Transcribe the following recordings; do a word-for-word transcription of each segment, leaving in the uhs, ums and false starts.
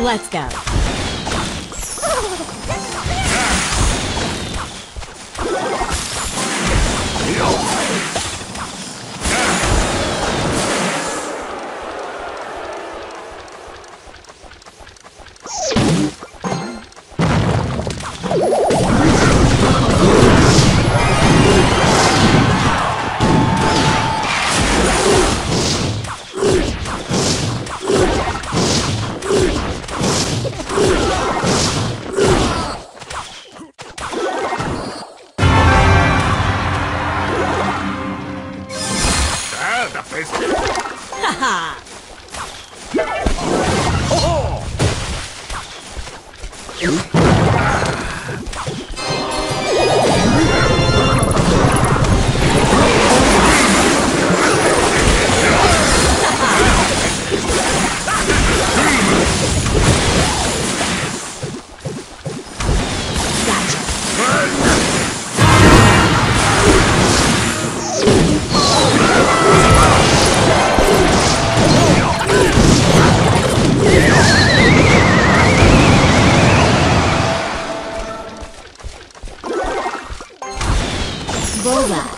Let's go. Haha! Bullseye.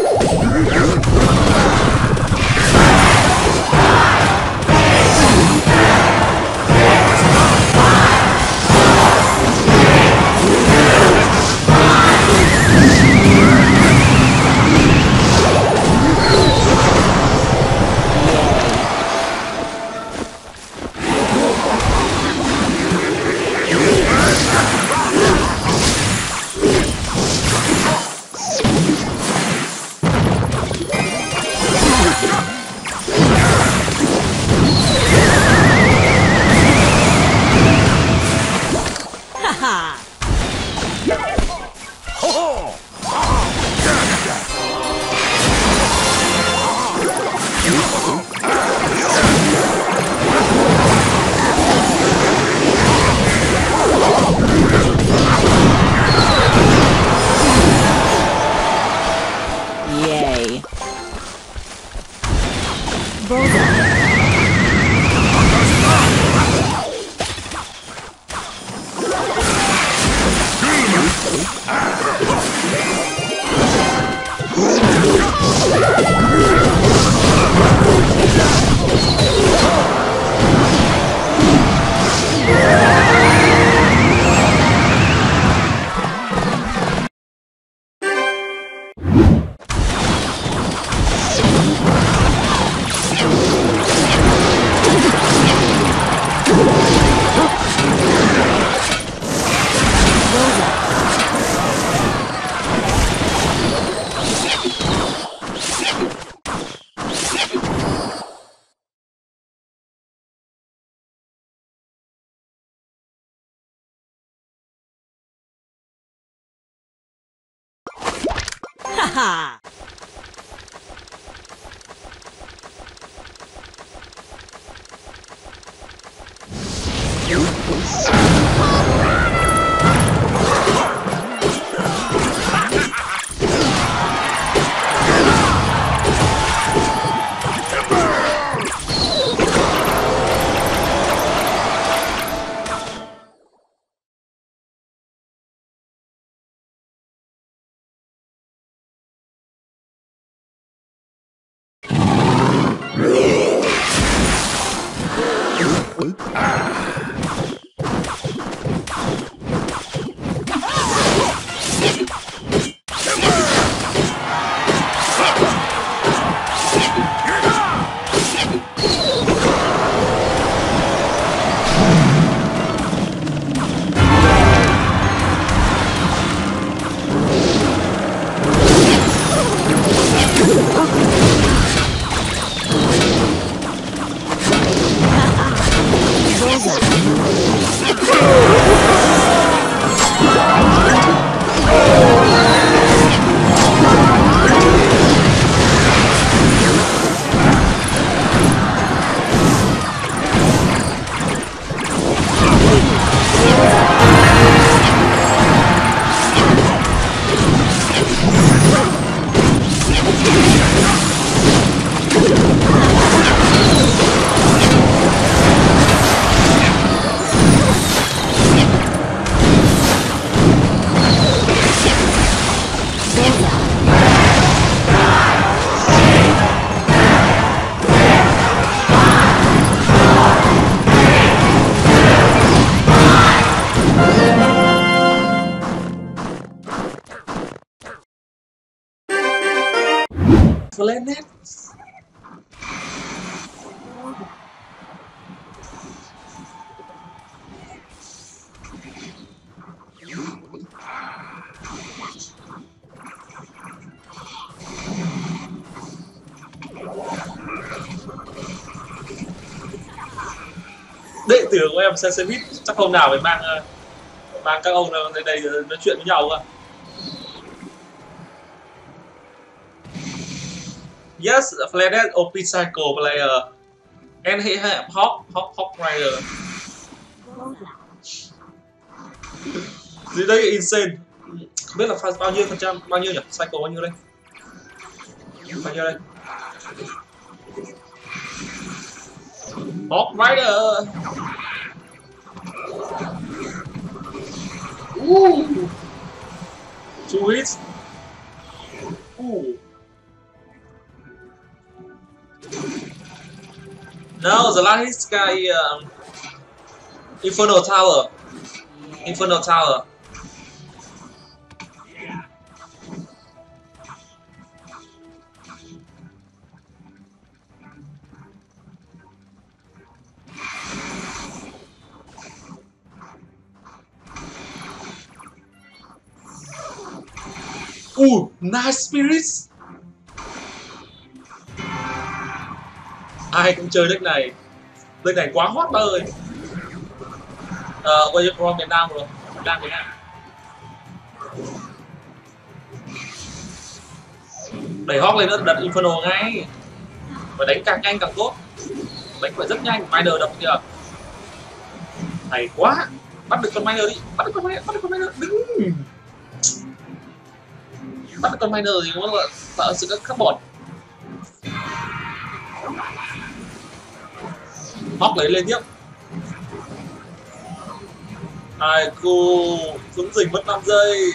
Yay. Bullseye. Haha! Planet. Đệ tử của em Sesame chắc hôm nào phải mang mang các ông đây đây nói chuyện với nhau cơ. Yes, Planet o pê Cycle player and he have Hawk Hawk Hawk Rider. Gì đây insane. Không biết là bao nhiêu phần trăm, bao nhiêu nhỉ? Cycle bao nhiêu đây? Bao nhiêu đây? Hawk Rider. Ooh. Two hits. Ooh. No, the last hit guy um, Infernal Tower. Infernal Tower. Ooh, Nice Spirits. Ai cũng chơi deck này. Deck này quá hot ba ơi. Ờ, quay pro miền Nam rồi. Đang miền Nam. Đẩy hot lên nó đặt Inferno ngay. Và đánh càng nhanh càng tốt. Đánh phải rất nhanh. Miner đập kìa. Hay quá. Bắt được con Miner đi. Bắt được con Miner. Bắt được con Miner. Đứng. Bắt được con Miner thì nó là tạo sự các carbon. Hawk lấy lên tiếp. Ai cô xuống rình mất năm giây.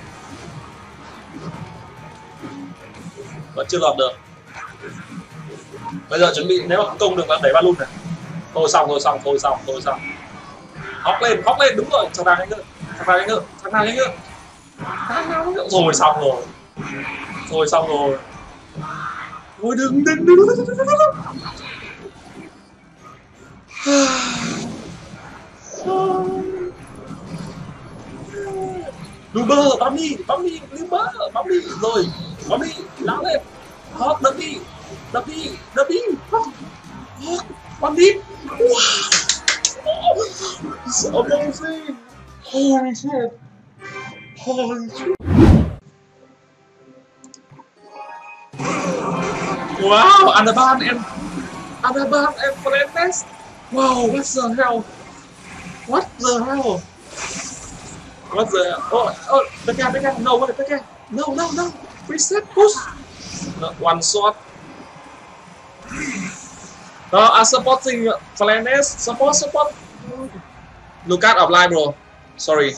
Vẫn chưa lọt được. Bây giờ chuẩn bị nếu mà công được là đẩy balloon này. Thôi xong thôi xong thôi xong thôi xong. Hawk lên, Hawk lên, đúng rồi, thằng nào nhanh nữa. Thằng nào nhanh nữa, thằng nào nhanh nữa. Thằng nào nhanh nữa. Rồi xong rồi. Rồi xong rồi. Ôi đừng đừng đừng đừng đừng đừng đừng. Looper, bấm đi, bấm đi, Looper, bấm đi, rồi, bấm đi, lao lên, Hawk đập đi, đập đi, đập đi, Hawk, bấm đi, wow, it's amazing, holy shit, holy shit, wow, Anaban and Anaban and Planet. Wow, what the hell? What the hell? What the hell? Oh, oh, back out, back out. No, what? Back out. No, no, no. Reset, push. No, one shot. No, I'm supporting Planet. Support, support. Look out offline, bro. Sorry.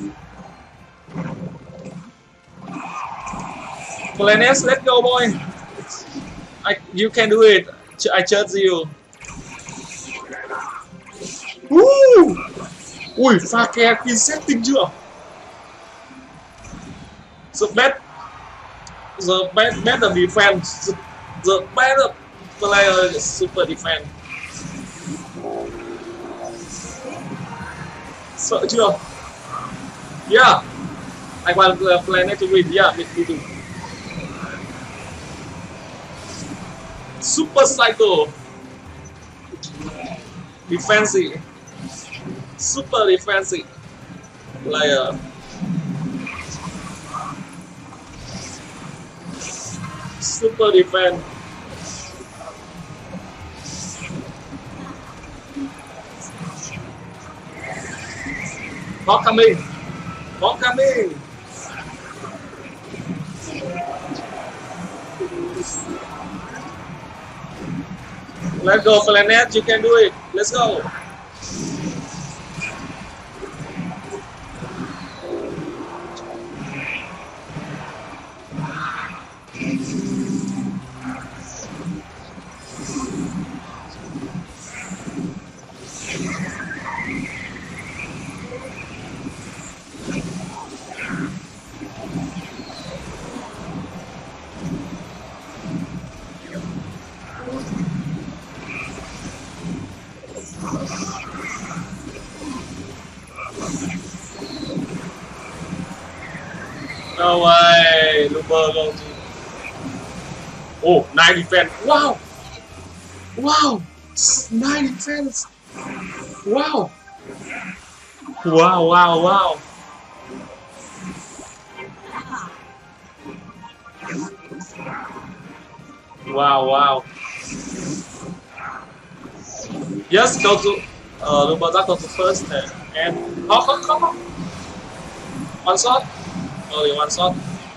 Planet, let's go, boy. I, you can do it. I trust you. Uh. Ui, pha ke pin setting chưa? The best, the best, better defense, the, the better player super defense. Sợ chưa? Yeah, I want the Planet to win. Yeah, me too. Super cycle, defensive. Super defensive player. Super defense. Hawk coming. Hawk coming. Let's go, Planet. You can do it. Let's go. No way. Looper go to. Oh, nine defense. Wow. Wow. Nine defense. Wow. Wow, wow, wow. Wow, wow. Yes, go to uh Looper that go to first and and hop hop hop hop. One shot. Only one shot.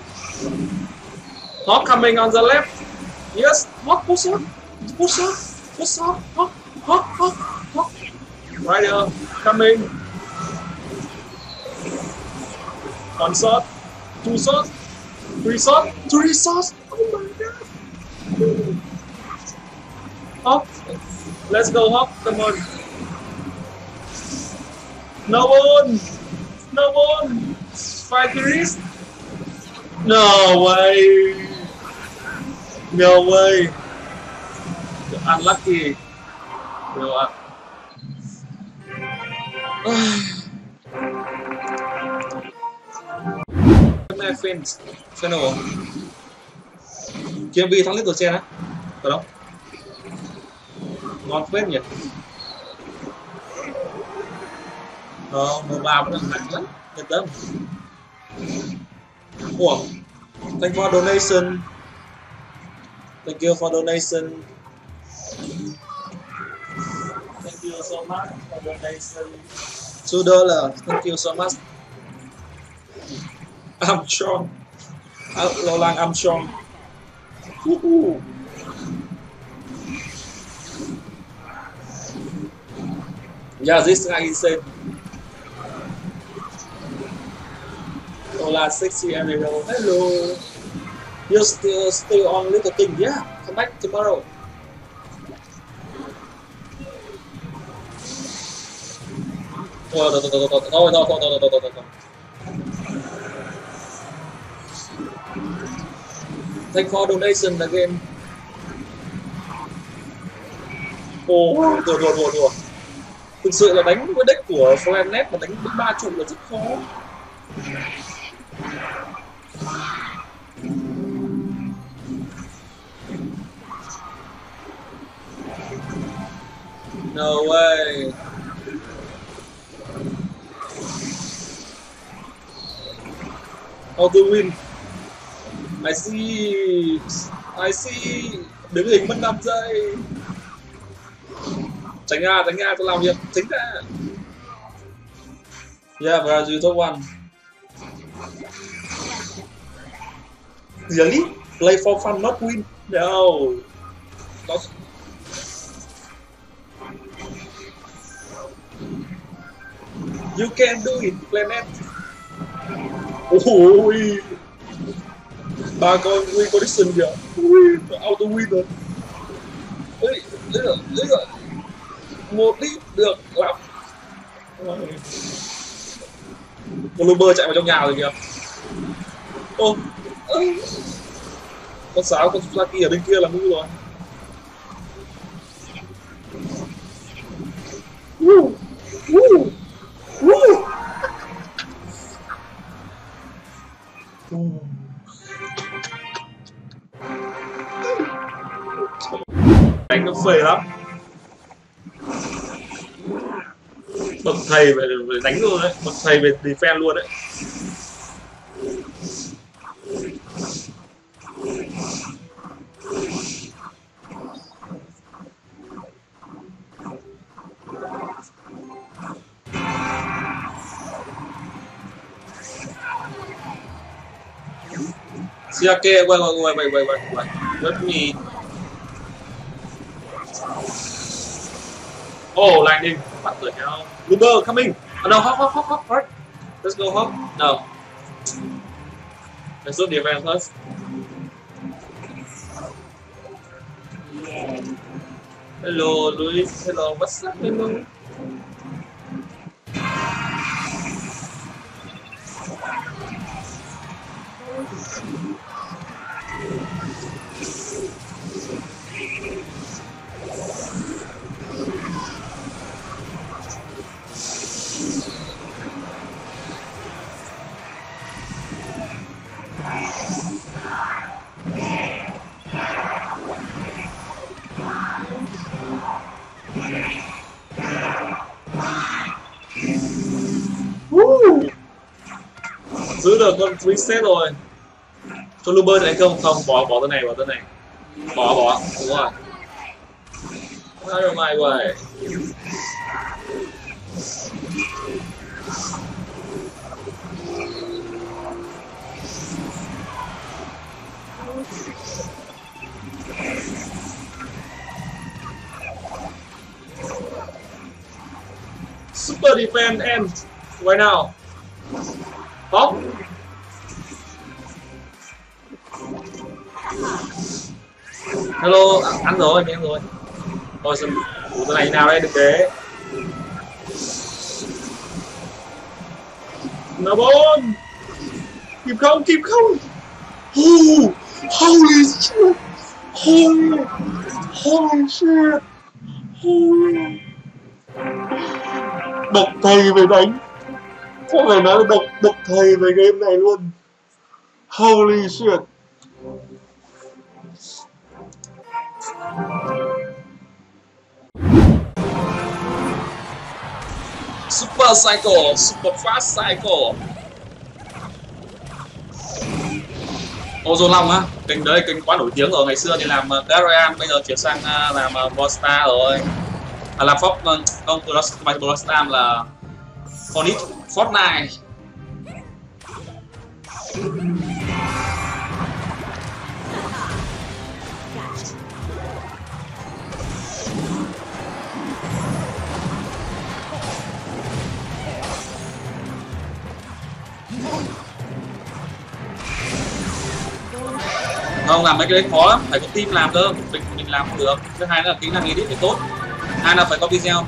Hop coming on the left. Yes, hop push up. Push up. Push up. Hop hop hop hop. Right here. Coming. One shot. Two shots. Three shots. Three shots. Oh my god. Hop. Let's go, Hop. Come on. No one. No one. Five threes. No way. No way. Unlucky. No. Hôm nay fan channel Kiếm Vi thắng Little Chen á, phải không? Ngon phết nhỉ? Ờ, mười ba vẫn là nặng lắm, yên tâm. Ủa, thank for donation. Thank you for donation. Thank you so much for donation. Two dollar. Thank you so much. I'm strong. Lâu lang I'm strong. Woohoo. Yeah, this guy is insane. Hola, sexy Ariel. Hello. You still still on Little King? Yeah, come back tomorrow. Oh, no, no, no, no, no, no, no, no, no, no, no, no. Thank for donation again. Ồ, oh, đùa, đùa, đùa, đùa. Thực sự là đánh với deck của Flanet mà đánh ba trụ là rất khó. No way. How to win? I see. I see. Đứng hình mất năm giây. Tránh ra, tránh ra, tôi làm việc. Tránh ra. Yeah, Brazil top one. Really? Play for fun, not win? No. Not. You can do it, Planet. Ôi, ba con win condition kìa. Ui, auto win rồi. Ui, lấy rồi, lấy rồi. Một đi, được lắm. Con Looper chạy vào trong nhà rồi kìa. Ô, con sáo, con Saki ở bên kia là ngu rồi. Woo, woo, woo. Đánh nó phê lắm. Bậc thầy về, về đánh luôn đấy, bậc thầy về defense luôn đấy. Siake, wait, wait, wait, wait, wait, wait. Let me. Oh, lightning. What the hell? Looper coming. Oh, no, hop, hop, hop, hop. Right. Let's go hop. No. Let's do defense first. Hello, Luis. Hello, what's up? Hello. được con reset rồi. Cho Luber này không? Không, bỏ bỏ tên này, bỏ tên này. Bỏ bỏ, đúng rồi. How am I way? Super defense end right now. Hop. Hello, ăn rồi, mình ăn rồi. Thôi xem ủa cái này nào đây được thế. Nó bốn. Kịp không, kịp không. Oh, holy shit. Holy, holy shit. Holy. Bậc thầy về đánh. Có phải nói bậc bậc thầy về game này luôn. Holy shit. Super Cycle, Super Fast Cycle. Ô Dô Long á, kênh đấy kênh quá nổi tiếng rồi, ngày xưa thì làm Darian, bây giờ chuyển sang làm Bostar rồi. À, làm Fox, không, không Bostar là Fortnite, Fortnite. Không, làm mấy cái đấy khó lắm, phải có team làm cơ, mình mình làm không được. Thứ hai là kỹ năng edit phải tốt, hai là phải có video.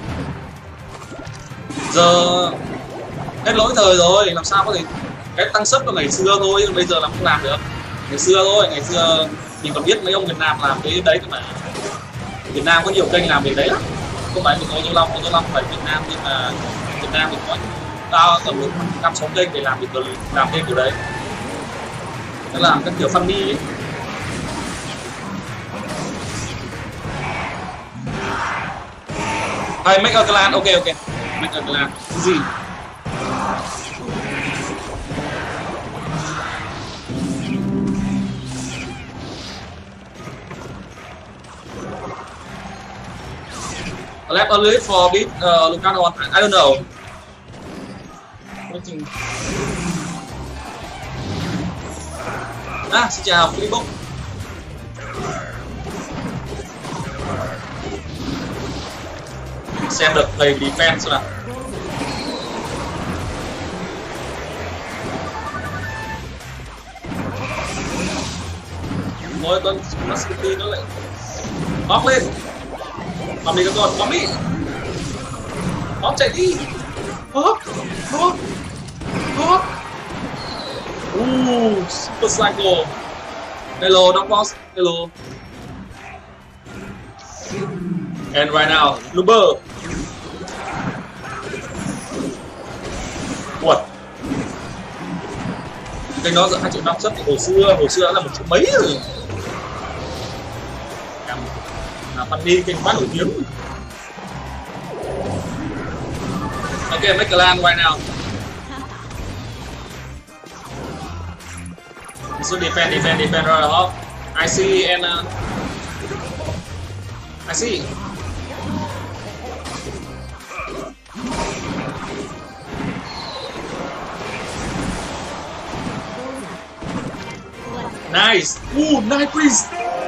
Giờ hết lỗi thời rồi, làm sao có thể cái tăng sấp của ngày xưa thôi, bây giờ làm không làm được. Ngày xưa thôi, ngày xưa mình còn biết mấy ông Việt Nam làm cái đấy cơ mà. Việt Nam có nhiều kênh làm việc đấy lắm, không phải mình có Dô Long, Dô Long phải Việt Nam, nhưng mà Việt Nam mình có tao tầm được năm sáu kênh để làm việc làm kênh kiểu đấy. Nó làm các kiểu funny ấy. Hey, make a clan, ok ok, make a clan, gì? Left a little for bit, uh, look on, I don't know. À, xin chào, Facebook. Xem được thầy defense xem nào. Mỗi con Mascuti nó lại bóp lên. Bóp đi các con, bóp đi. Bóp chạy đi. Bóp, bóp, bóp. Uh, Super Cycle. Hello, Dog Boss. Hello. And right now, Luber. Ủa, cái đó giữa hai triệu năm xuất thì hồi xưa hồi xưa đã là một triệu mấy rồi. Là funny kênh quá nổi tiếng. Ok, make a clan right now. So defend, defend, defend right off. I see and uh, I see. Nice! Ooh, nice priest!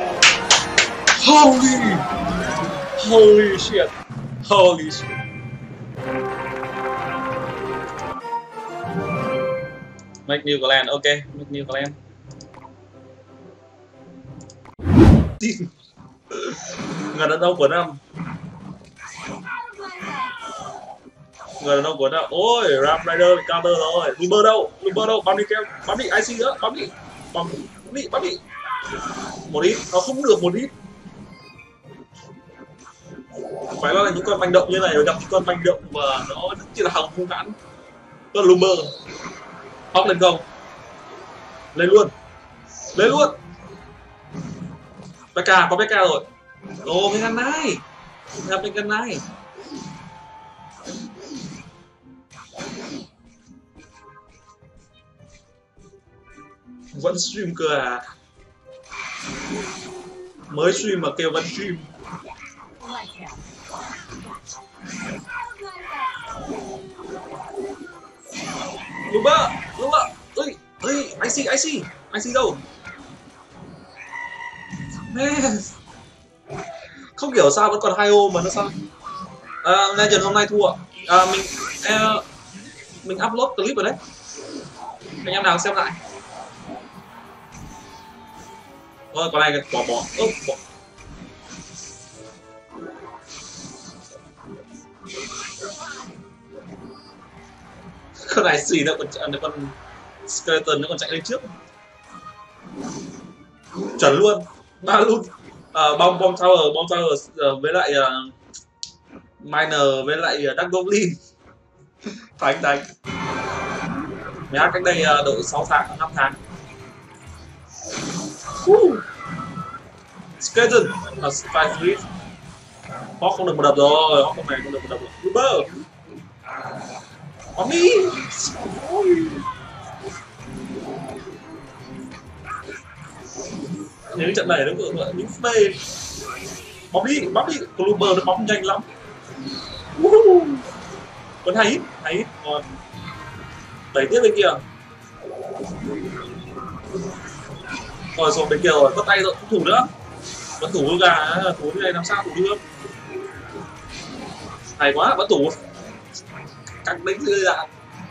Holy! Holy shit! Holy shit! Make new clan, okay, make new clan. Người đàn ông của năm. Người đàn ông của năm. Ôi, Ram Rider bị counter rồi. Luber đâu? Luber đâu? Bắn đi keo, bắn đi i xê nữa, bắn đi. Bắn đi, bắn đi. Một ít, nó không được một ít. Phải nói là những con manh động như này gặp những con manh động mà nó chỉ là hòng hung hãn. Đó là Luber. Hóc lên không? Lên luôn. Lên luôn. bê ca, có bê ca rồi. Ồ, cái ngăn này. Gặp cái ngăn này. Vẫn stream cơ à? Mới stream mà kêu vẫn stream. Luba, Luba, ơi, ơi, I see, I see, I see đâu? Man. Không hiểu sao vẫn còn hai ô mà nó sao? À, Legend hôm nay thua. À, mình à, mình upload clip rồi đấy. Anh em nào xem lại. Thôi con này bỏ bỏ. Ơ, bỏ. Con này xì nó còn nó còn skeleton nó còn chạy lên trước. Chuẩn luôn. Ba luôn. À, bom bom tower, bom tower uh, với lại uh, miner với lại uh, Dark Goblin. Thánh thánh. Mới hát cách đây uh, độ sáu tháng, năm tháng. Uh. Skeleton là five three. Hawk không được một đập rồi, Hawk không này không được một đập rồi. Uber. Mommy. Những trận này nó vừa vừa những phê. Bóng đi, bóng đi, Clubber nó bóng nhanh lắm. Uh. Vẫn hay ít, hay ít, còn đẩy tiếp bên kia. Rồi xuống bên kia rồi, bắt tay rồi, không thủ nữa. Vẫn thủ gà, thủ như này làm sao thủ được. Hay quá, vẫn thủ. Căng đánh dưới ra.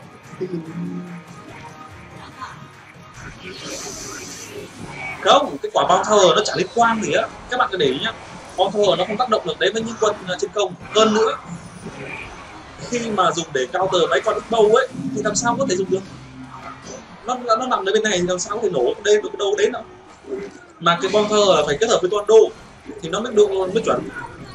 Không, cái quả bom tower nó chả liên quan gì á. Các bạn cứ để ý nhá, bom tower nó không tác động được đến với những quân trên không. Hơn nữa, khi mà dùng để counter mấy con bow ấy thì làm sao có thể dùng được? Nó nó nằm ở bên này thì làm sao có thể nổ đây được đâu đến đâu? Mà cái bom tower là phải kết hợp với tornado thì nó mới độ mới chuẩn.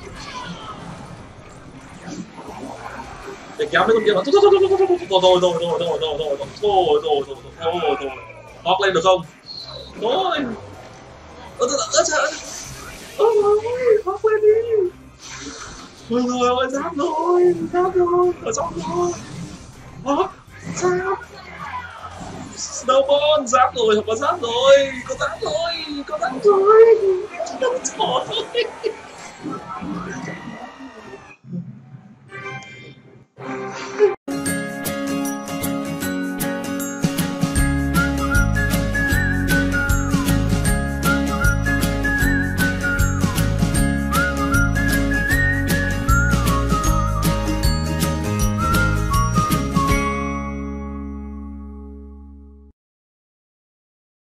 Để kéo mấy con kia nó rồi rồi rồi rồi rồi rồi rồi rồi rồi rồi rồi rồi rồi Hawk lên được không? Thôi. Ơ ơ trời ơi. Ôi Hawk lên đi. Ôi rồi ơi giáp rồi, giáp rồi, ở trong rồi. Hawk, giáp. Snowball giáp rồi, có giáp rồi, có giáp rồi, có giáp rồi. Trời ơi.